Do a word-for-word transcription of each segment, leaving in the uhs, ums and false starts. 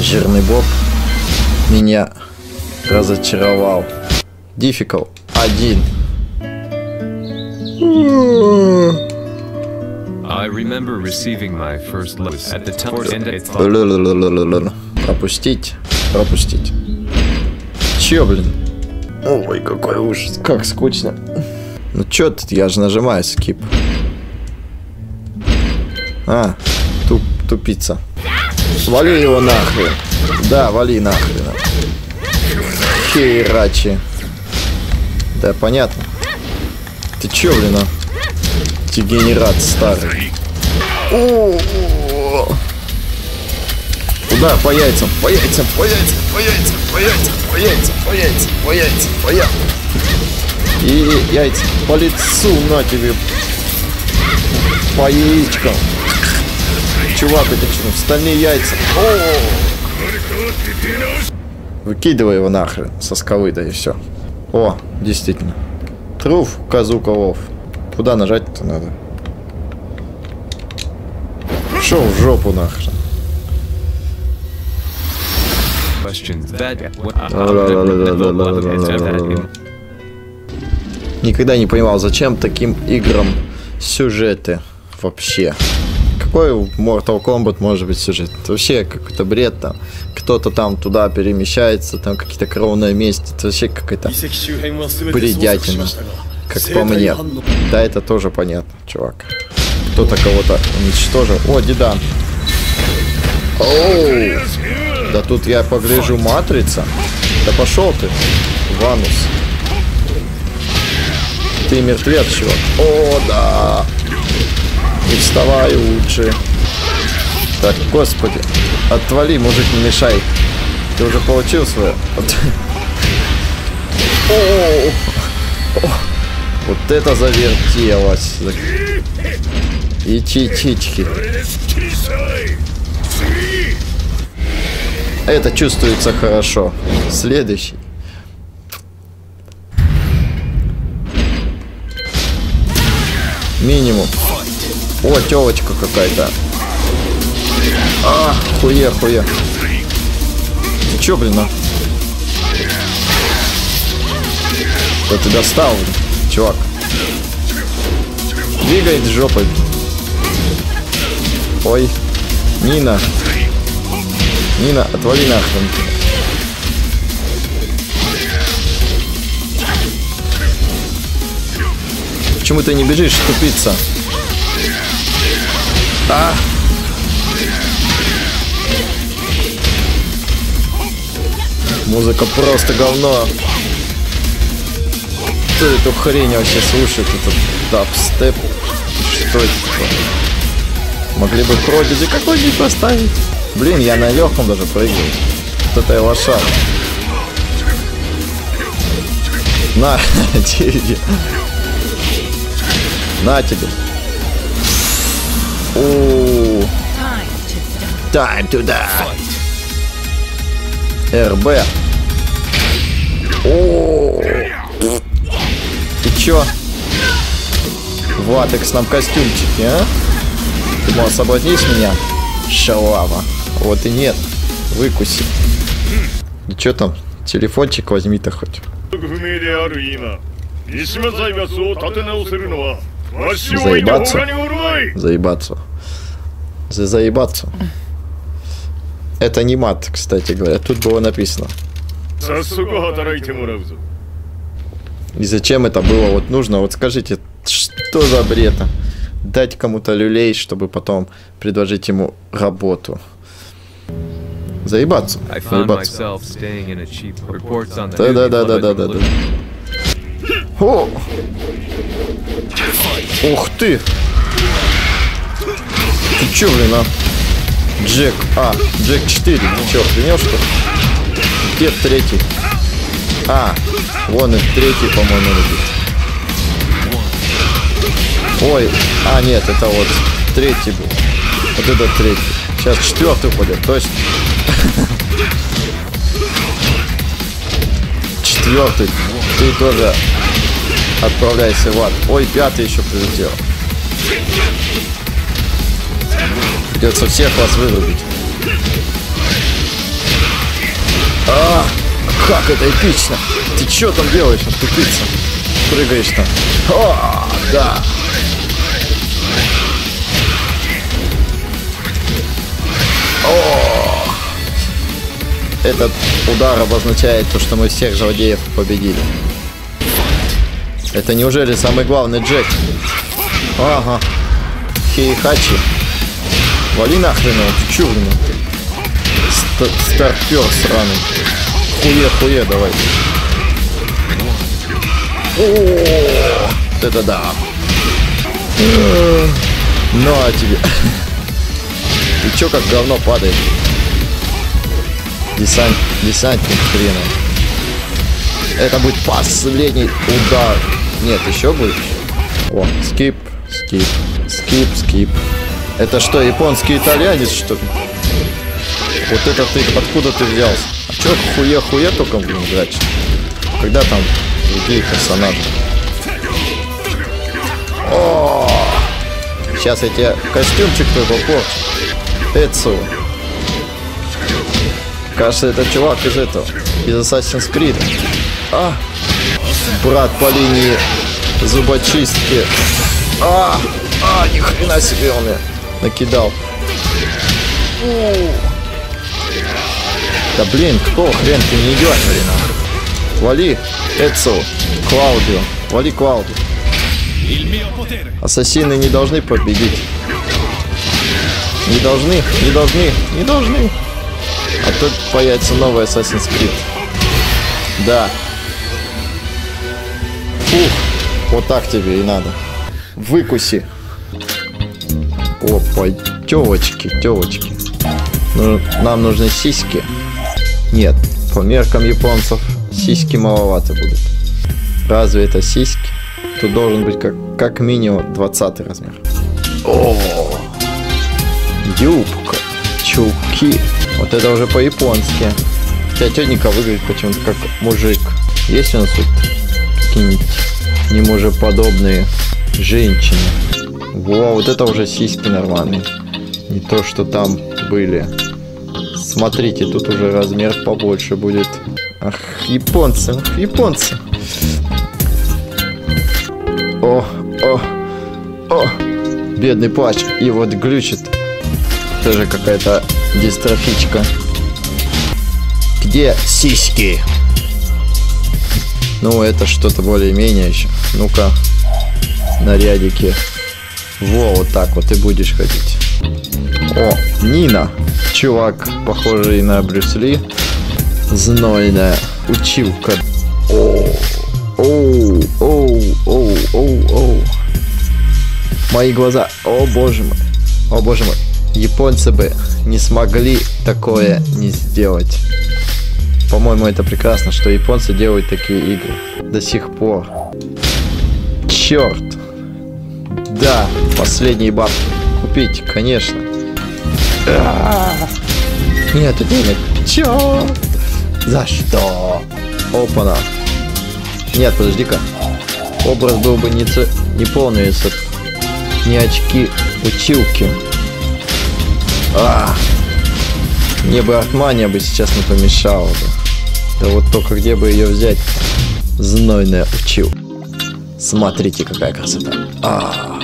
Жирный Боб меня разочаровал. Difficult один. I remember receiving my first loss at the time and it's Пропустить, пропустить. Чё, блин? Ой, какой ужас, как скучно. Ну чё тут, я же нажимаю скип. А, туп, тупица. Вали его нахрен. Да, вали нахрен. Херачи. Да, понятно. Ты чё, блин, а? Дегенерат старый. О-о-о. Куда? По яйцам, по яйцам, по яйцам, по яйцам, по яйцам, по яйцам, по яйцам, по яйцам, по яйцам. И яйца по лицу, на тебе. По яичкам. Чувак, это что? Стальные яйца. О-о-о. Выкидывай его нахрен со скалы, да и все. О, действительно. Труф, Казуколов. Куда нажать-то надо? Шо в жопу нахрен. Никогда не понимал, зачем таким играм сюжеты вообще. Какой у Mortal Kombat может быть сюжет? Это вообще какой-то бред там. Кто-то там туда перемещается, там какие-то кровная месть. Это вообще какая-то бредятина. Как по мне. Да, это тоже понятно, чувак. Кто-то кого-то уничтожил. О, Дидан. Оу. Да тут я погляжу, матрица. Да пошел ты, Ванус. Ты мертвец, чувак. О, да. Не вставай лучше. Так, господи. Отвали, мужик, не мешай. Ты уже получил свое. О, вот это завертелось. И чичички. Это чувствуется хорошо. Следующий. Минимум. О, тёлочка какая-то. А, хуе, хуе. Ты чё, блин, а? Да ты достал, блин, чувак. Двигает жопой. Ой. Нина. Нина, отвали нахрен. Почему ты не бежишь, тупица? А! Музыка просто говно. Кто эту хрень вообще слушает? Этот дабстеп? Что это такое? Могли бы продиджи какой-нибудь поставить. Блин, я на легком даже прыгаю. Вот это я лошадь. На, тебе. На тебе. О, time to die. РБ. О, ты чё? В латексном костюмчике, а? Ты мол, соблазнишь меня? Шалава. Вот и нет. Выкуси. И чё там? Телефончик возьми-то хоть. Заебаться. Заебаться. За заебаться. Это не мат, кстати говоря. Тут было написано. И зачем это было вот нужно? Вот скажите, что за бред? Дать кому-то люлей, чтобы потом предложить ему работу. Заебаться. Заебаться. Да-да-да-да-да-да. О! Ух ты! Ты чё, блин, а? Джек, а, Джек четыре. Ну чё, охренел, что ли? Где третий? А, вон и третий, по-моему, лежит. Ой, а нет, это вот третий был. Вот это третий. Сейчас четвертый упадет, точно. Четвертый. Ты тоже отправляйся в ад. Ой, пятый еще прилетел. Придется всех вас вырубить. Как это эпично! Ты что там делаешь, тупица? Прыгаешь там. О, да! О! Этот удар обозначает то, что мы всех злодеев победили. Это неужели самый главный Джек? Ага. Хейхачи. Вали нахрен его, ты чё, блин? Старпер сраный. Хуе-хуе, давай. О, это да. Ну а тебе. Ты чё как говно падаешь? Десант, десантник хрена. Это будет последний удар. Нет, еще будет. О, скип, скип, скип, скип. Это что, японский итальянец, что ли? Вот это ты, откуда ты взялся? А чё хуе-хуе только, блин, играть? Когда там другие персонажи? О, сейчас я тебе костюмчик твой попорчу. Эцу. Кажется, это чувак из этого, из Assassin's Creed. А, брат по линии зубочистки. А, а, ни хрена себе он мне накидал. У. Да блин, какого хрена ты не идешь, блин? Вали, Эцу, Клаудио, вали Клаудио. Ассасины не должны победить. Не должны, не должны, не должны. А тут появится новый Assassin's Creed. Да. Фух. Вот так тебе и надо. Выкуси. Опа, тёлочки, тёлочки. Ну, нам нужны сиськи. Нет, по меркам японцев сиськи маловато будут. Разве это сиськи? Тут должен быть как, как минимум двадцатый размер. О, юбка, чулки. Вот это уже по-японски. Хотя тетенька выглядит почему-то как мужик. Есть у нас тут какие-нибудь немужеподобные женщины? Во, вот это уже сиськи нормальные. Не то, что там были. Смотрите, тут уже размер побольше будет. Ах, японцы, ах, японцы. О, о, о. Бедный плач. И вот глючит. Тоже какая-то дистрофичка. Где сиськи? Ну, это что-то более-менее еще. Ну-ка, нарядики. Во, вот так вот и будешь ходить. О, Нина. Чувак, похожий на Брюс Ли. Знойная училка. О, оу, оу, оу, оу, оу. Мои глаза. О, боже мой. О, боже мой. Японцы бы не смогли такое не сделать. По-моему, это прекрасно, что японцы делают такие игры до сих пор. Черт. Да, последние бабки. Купить, конечно. А-а-а. Нету денег. Черт. За что? Опа-на. Нет, подожди-ка. Образ был бы не, ц... не полный, если бы не очки училки. А, мне бы Артмания бы сейчас не помешала бы. Да вот только где бы ее взять? Знойная учил. Смотрите, какая красота. А,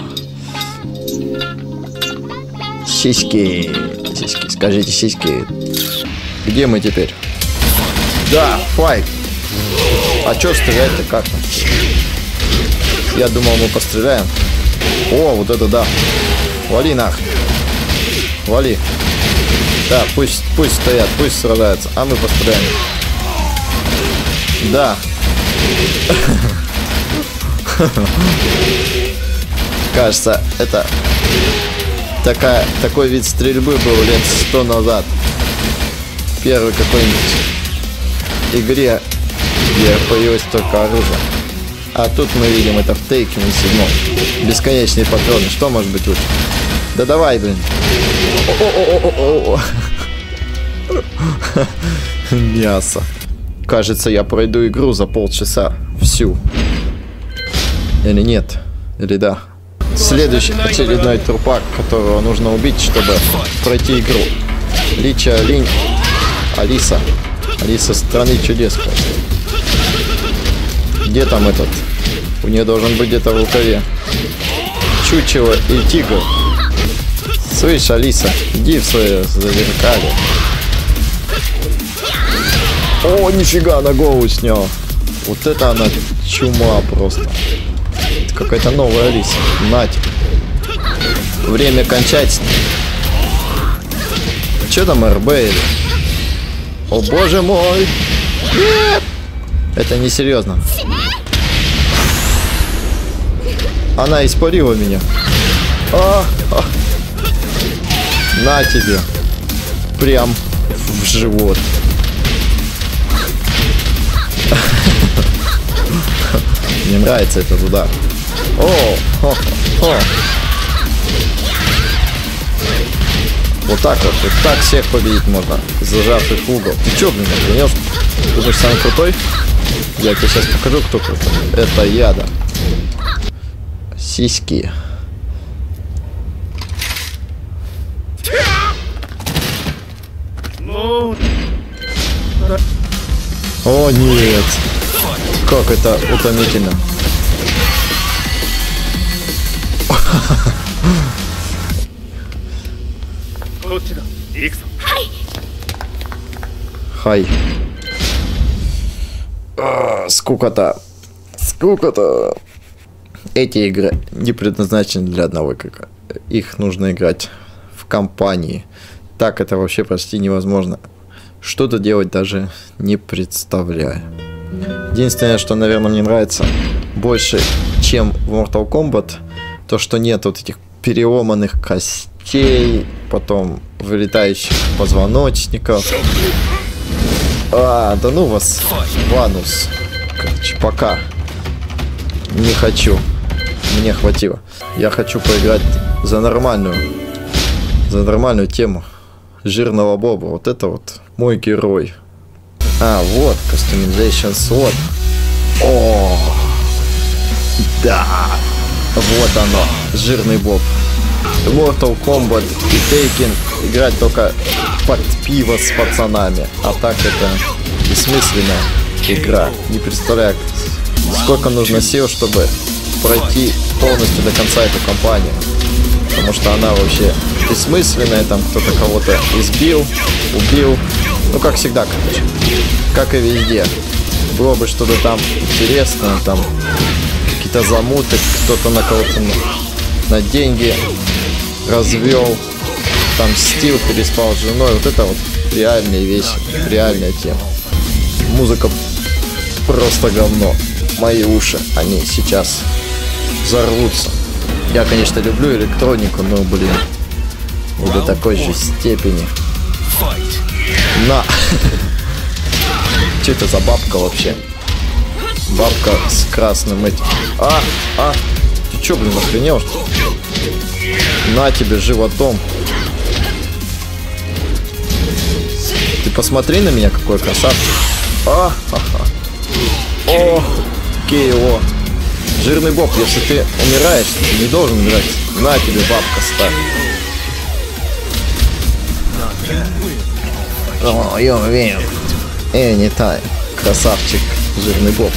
сиськи, сиськи, скажите, сиськи. Где мы теперь? Да, файт. А чё стрелять-то как? Я думал, мы постреляем. О, вот это да. Вали нахрен. Вали. Да, пусть, пусть стоят, пусть сражаются, а мы постреляем. Да. Кажется, это такая, такой вид стрельбы был лет сто назад. Первый какой-нибудь игре, где появилось только оружие. А тут мы видим это в Тейкене седьмом. Бесконечные патроны. Что может быть лучше? Да давай, блин. О-о-о-о-о-о. Мясо. Кажется, я пройду игру за полчаса. Всю. Или нет? Или да? Следующий очередной трупак, которого нужно убить, чтобы пройти игру. Лича, Линь, Алиса. Алиса страны чудес. Где там этот? У нее должен быть где-то в рукаве чучело и тигр. Слышь, Алиса, иди в свое зазеркалье. О, нифига, на голову снял. Вот это она чума просто. Это какая-то новая Алиса. Нать. Время кончать. Че там эр бэ или? О боже мой. Нет. Это несерьезно. Она испарила меня. А, а. На тебе. Прям в живот. Мне нравится этот удар. О, о, о. Вот так вот, вот так всех победить можно, зажав их в угол. Ты чё, блин, охренел? Думаешь, самый крутой? Я тебе сейчас покажу, кто крутой. Это я, да. Сиськи. О, нет. Как это утомительно. Хай. А, скукота. Скукота. Эти игры не предназначены для одного игрока. Их нужно играть в компании. Так это вообще почти невозможно. Что-то делать даже не представляю. Единственное, что, наверное, мне нравится больше, чем в Mortal Kombat, то, что нет вот этих переломанных костей, потом вылетающих позвоночников. А, да ну вас, Ванус. Короче, пока. Не хочу. Мне хватило. Я хочу поиграть за нормальную, за нормальную тему. Жирного Боба. Вот это вот мой герой. А, вот, Customization Slot. О, да. Вот оно, жирный Боб. Mortal Kombat и Taken играть только под пиво с пацанами. А так это бессмысленная игра. Не представляю, сколько нужно сил, чтобы пройти полностью до конца эту кампанию. Потому что она вообще бессмысленная. Там кто-то кого-то избил, убил. Ну, как всегда, короче. Как и везде. Было бы что-то там интересное, там какие-то замуты, кто-то на кого-то на, на деньги развел, там стил, переспал с женой. Вот это вот реальные вещи, реальная тема. Музыка просто говно. Мои уши, они сейчас взорвутся. Я, конечно, люблю электронику, но, блин, не до такой же степени. На! Что это за бабка вообще? Бабка с красным этим. А! А! Ты чё, блин, охренел? На тебе животом. Ты посмотри на меня, какой красавчик. А! Ха-ха. О! Кейо. Жирный Боб, если ты умираешь, ты не должен умирать. На тебе, бабка, ставь. О, я уверен. Эй, не тай. Красавчик, жирный Боб.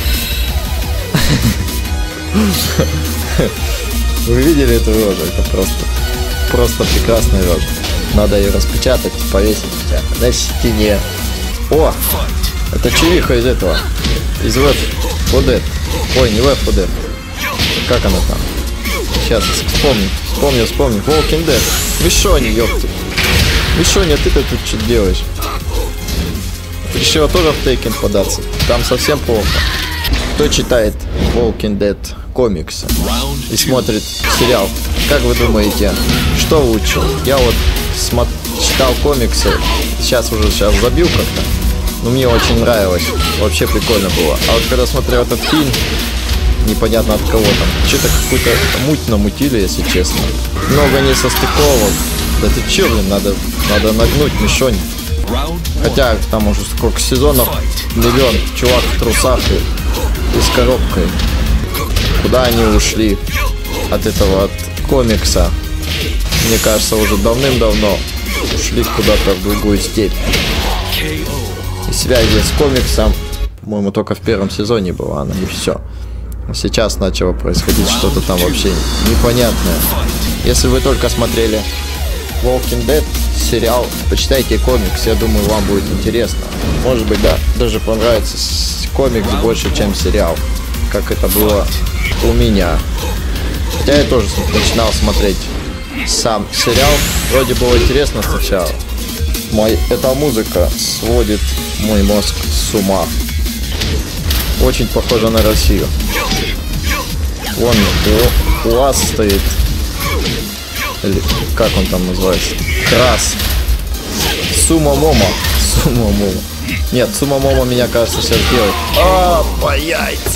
Вы видели эту рожу? Это просто, просто прекрасная рожа. Надо ее распечатать, повесить на стене. О, это чувиха из этого. Из Left фор Dead. Ой, не Left фор Dead. Как она там? Сейчас вспомню. Вспомню, вспомню. Walking Dead. Мишони, ёпты. Мишоня, ты-то тут что делаешь? Решила тоже в Taken податься. Там совсем плохо. Кто читает Walking Dead комиксы и смотрит сериал, как вы думаете, что лучше? Я вот смо- читал комиксы, сейчас уже сейчас забил как-то, но мне очень нравилось. Вообще прикольно было. А вот когда смотрел этот фильм, непонятно от кого там, что-то какую-то муть намутили, если честно. Много не состыковок. Да ты чё, блин, надо, надо нагнуть Мишонь. Хотя там уже сколько сезонов, миллион, чувак в трусах и, и с коробкой. Куда они ушли от этого, от комикса? Мне кажется, уже давным-давно ушли куда-то в другую степь. И связи с комиксом, по-моему, только в первом сезоне была она, и все. Сейчас начало происходить что-то там вообще непонятное. Если вы только смотрели Walking Dead сериал, почитайте комикс, я думаю, вам будет интересно. Может быть, да, даже понравится комикс больше, чем сериал, как это было у меня. Хотя я тоже начинал смотреть сам сериал, вроде было интересно сначала. Мой, эта музыка сводит мой мозг с ума. Очень похоже на Россию. Вон у, у вас стоит, или как он там называется? Крас. Сумамомо. Сумамомо. Нет, Сумамомо меня, кажется, сейчас делает. А, по яйцам.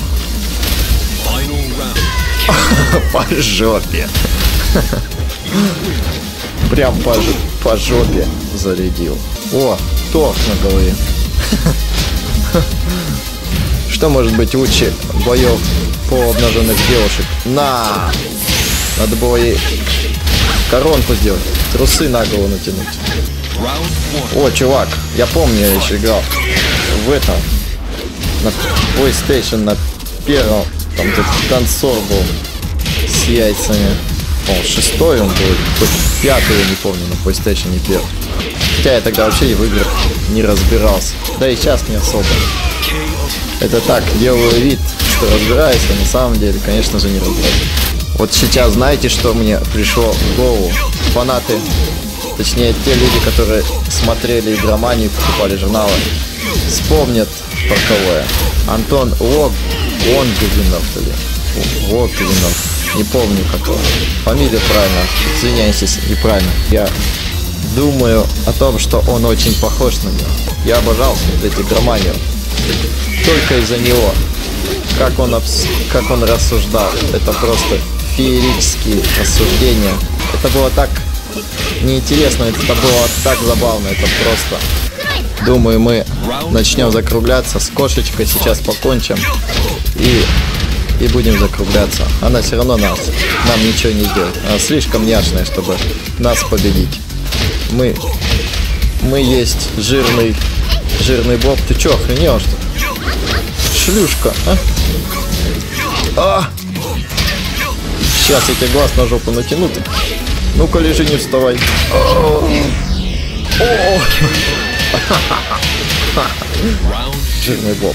По жопе. Прям по, по жопе зарядил. О, торт на голове. Что может быть лучше боев по обнаженных девушек? На! Надо было ей коронку сделать, трусы на голову натянуть. О, чувак, я помню, я еще играл в этом, на PlayStation, на первом, там тут танцор был с яйцами. О, шестой он был, хоть пятый, я не помню, на PlayStation не первый. Хотя я тогда вообще в играх не разбирался, да и сейчас не особо. Это так, делаю вид, что разбираюсь, а на самом деле, конечно же, не разбираюсь. Вот сейчас знаете, что мне пришло в голову? Фанаты, точнее, те люди, которые смотрели игроманию, покупали журналы, вспомнят про кого я. Антон Лог... Лонгвинов или Логвинов, не помню какого. Фамилия правильно, извиняюсь, если неправильно. Я думаю о том, что он очень похож на него. Я обожал смотреть игроманию. Только из-за него. Как он, как он рассуждал. Это просто феерические рассуждения. Это было так неинтересно, это было так забавно. Это просто... Думаю, мы начнем закругляться. С кошечкой сейчас покончим. И, и будем закругляться. Она все равно нас, нам ничего не сделает. Она слишком няшная, чтобы нас победить. Мы... Мы есть жирный... Жирный Боб. Ты чё, охренел, что ли? Шлюшка, а? А! Сейчас я тебе глаз на жопу натяну. Ну-ка, лежи, не вставай. О! Жирный Боб.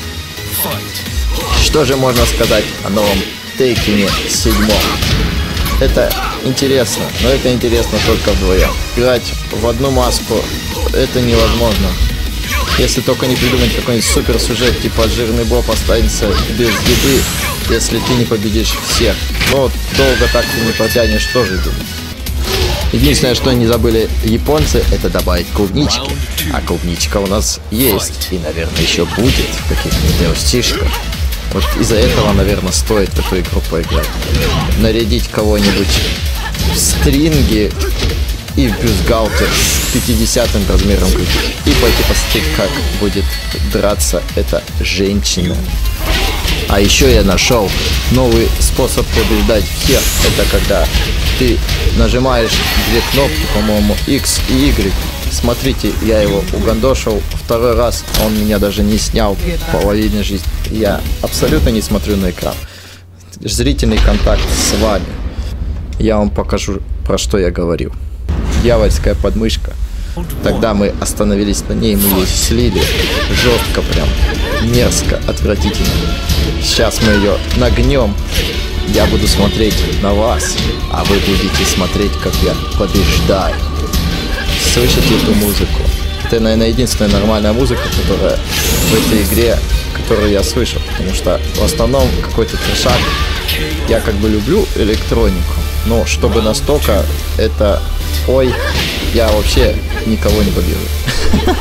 Что же можно сказать о новом Тейкене седьмом? Это интересно, но это интересно только вдвоем. Играть в одну маску это невозможно. Если только не придумать какой-нибудь супер сюжет, типа жирный Боб останется без еды, если ты не победишь всех. Но долго так ты не протянешь, тоже думаю. Единственное, что не забыли японцы, это добавить клубнички. А клубничка у нас есть, и, наверное, еще будет в каких-нибудь ди эл си-шках. Вот из-за этого, наверное, стоит в эту игру поиграть. Нарядить кого-нибудь в стринги и в бюстгальтер с пятидесятым размером груди. И пойти посмотреть, как будет драться эта женщина. А еще я нашел новый способ побеждать всех. Это когда ты нажимаешь две кнопки, по-моему, X и Y. Смотрите, я его угандошил второй раз. Он меня даже не снял половины жизни. Я абсолютно не смотрю на экран. Зрительный контакт с вами. Я вам покажу, про что я говорил. Дьявольская подмышка. Тогда мы остановились на ней, мы ее слили. Жестко прям. Мерзко, отвратительно. Сейчас мы ее нагнем. Я буду смотреть на вас, а вы будете смотреть, как я побеждаю. Слышите эту музыку? Это, наверное, единственная нормальная музыка, которая в этой игре, которую я слышал. Потому что в основном какой-то трешак. Я как бы люблю электронику, но чтобы настолько это... Ой, я вообще никого не побежу.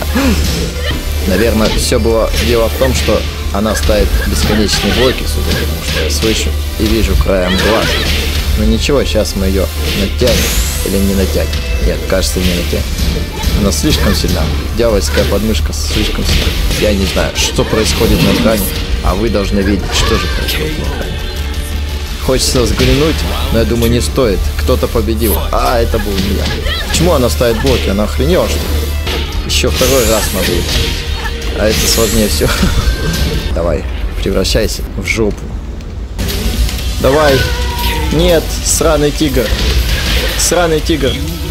Наверное, все было дело в том, что она ставит бесконечные блоки сюда, потому что я слышу и вижу краем глаз. Но ничего, сейчас мы ее натянем или не натянем. Нет, кажется, не натянем. Она слишком сильна. Дьявольская подмышка слишком сильна. Я не знаю, что происходит на экране, а вы должны видеть, что же происходит на экране. Хочется взглянуть, но я думаю, не стоит. Кто-то победил. А, это был не я. Почему она ставит блоки? Она охренела, что ли? Еще второй раз надо. А это сложнее все. Давай, превращайся в жопу. Давай. Нет, сраный тигр. Сраный тигр.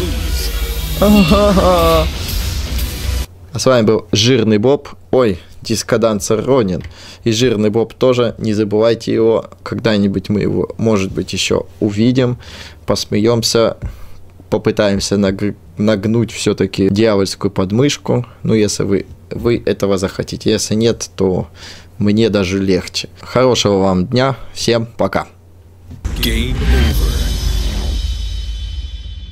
А-ха-ха. А с вами был Жирный Боб. Ой, Дискоданцер Ронин. И Жирный Боб тоже. Не забывайте его. Когда-нибудь мы его, может быть, еще увидим. Посмеемся. Попытаемся наг... нагнуть все-таки дьявольскую подмышку. Ну, если вы, вы этого захотите. Если нет, то мне даже легче. Хорошего вам дня. Всем пока. Game over.